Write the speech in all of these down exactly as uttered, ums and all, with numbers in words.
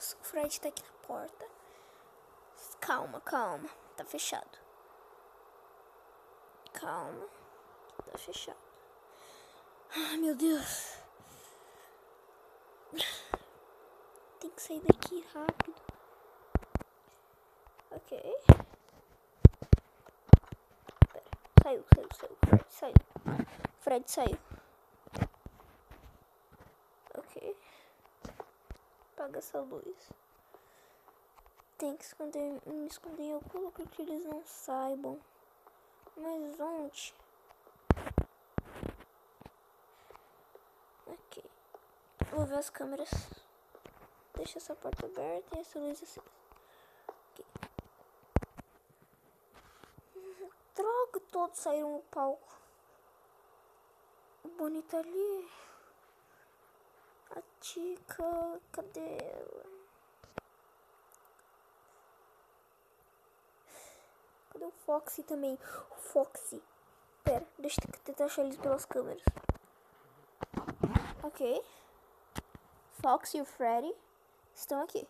Nossa, o Fred tá aqui na porta. Calma, calma. Tá fechado. Calma. Tá fechado. Ai, meu Deus. Tem que sair daqui rápido. Ok. Pera. Saiu, saiu, saiu. Fred saiu. Fred saiu. Ok. Apaga essa luz. Tem que esconder, me esconder em algum lugar que eles não saibam. Mas onde? Ok. Vou ver as câmeras. Deixa essa porta aberta e essa luz acesa. Ok. Droga, todos saíram do palco. O Bonnie tá ali. A Tica, cadê ela? Cadê o Foxy também? O Foxy. Pera, deixa eu tentar achar eles pelas câmeras. Ok. Foxy e o Freddy estão aqui.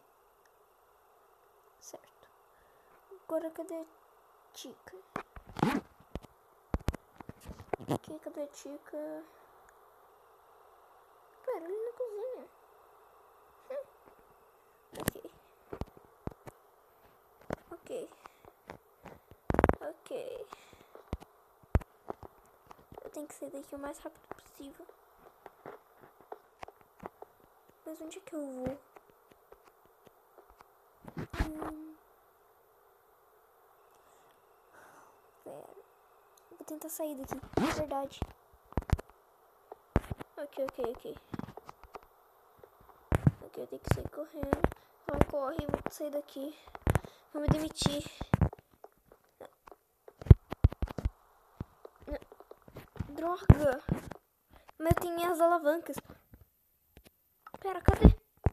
Certo. Agora cadê a Tica? Ok, cadê a Tica? Pera, ali na cozinha. Hum. Ok. Ok. Ok. Eu tenho que sair daqui o mais rápido possível. Mas onde é que eu vou? Hum. Pera. Vou tentar sair daqui. É verdade. Ok, ok, ok. Ok, eu tenho que sair correndo. Então corre, vou sair daqui. Vou me demitir. Droga! Mas tem minhas alavancas. Pera, cadê?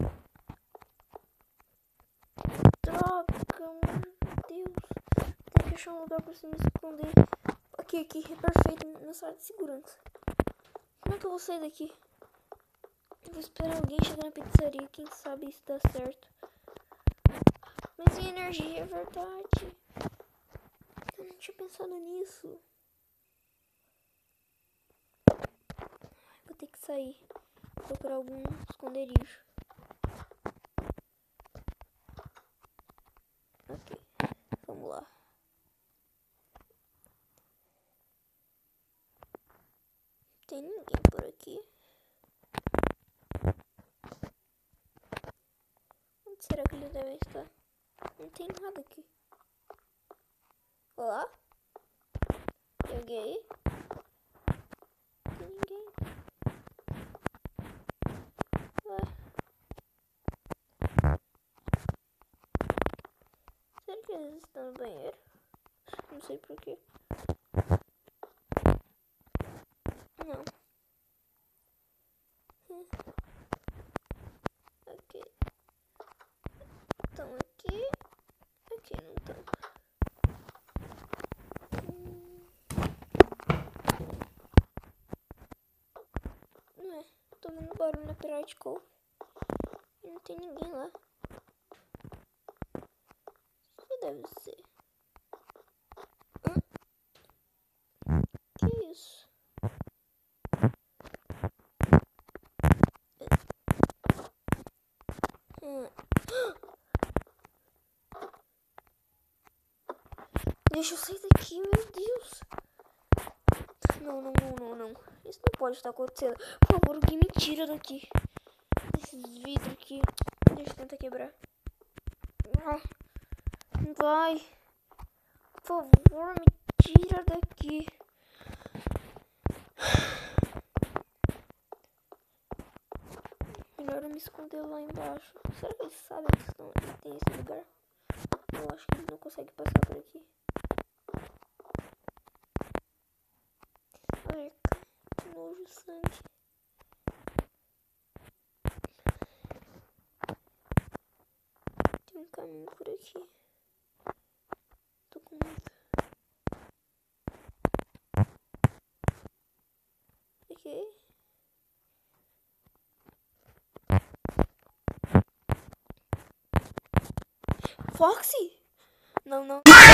Droga, meu Deus. Tem que achar um lugar pra se me esconder. Aqui, aqui, é perfeito. Na sala de segurança. Como é que eu vou sair daqui? Eu vou esperar alguém chegar na pizzaria. Quem sabe isso dá certo. Mas e energia, é verdade. Eu não tinha pensado nisso. Vou ter que sair. Procurar algum esconderijo. Ok, vamos lá. Tem ninguém por aqui. Onde será que eles devem estar? Não tem nada aqui. Olá? Tem alguém aí? Não tem ninguém. Ué. Será que eles estão no banheiro? Não sei porquê. Não. Hum. Ok. Estão aqui. Aqui não estão. Hum. Não é. Tô vendo barulho na Pirate Cove. E não tem ninguém lá. O que deve ser? Hum? Que isso? Hum. Deixa eu sair daqui, meu Deus. Não, não, não, não, não. Isso não pode estar acontecendo. Por favor, alguém me tira daqui. Esses vidros aqui. Deixa eu tentar quebrar. Vai. Por favor, me tira daqui. Melhor eu me esconder lá embaixo. Será que eles sabem que estão, tem esse lugar? Eu acho que eles não conseguem passar por aqui. Ai, que nojo, sangue. Tem um caminho por aqui. Tô com medo. Ok. Foxy? Não, não.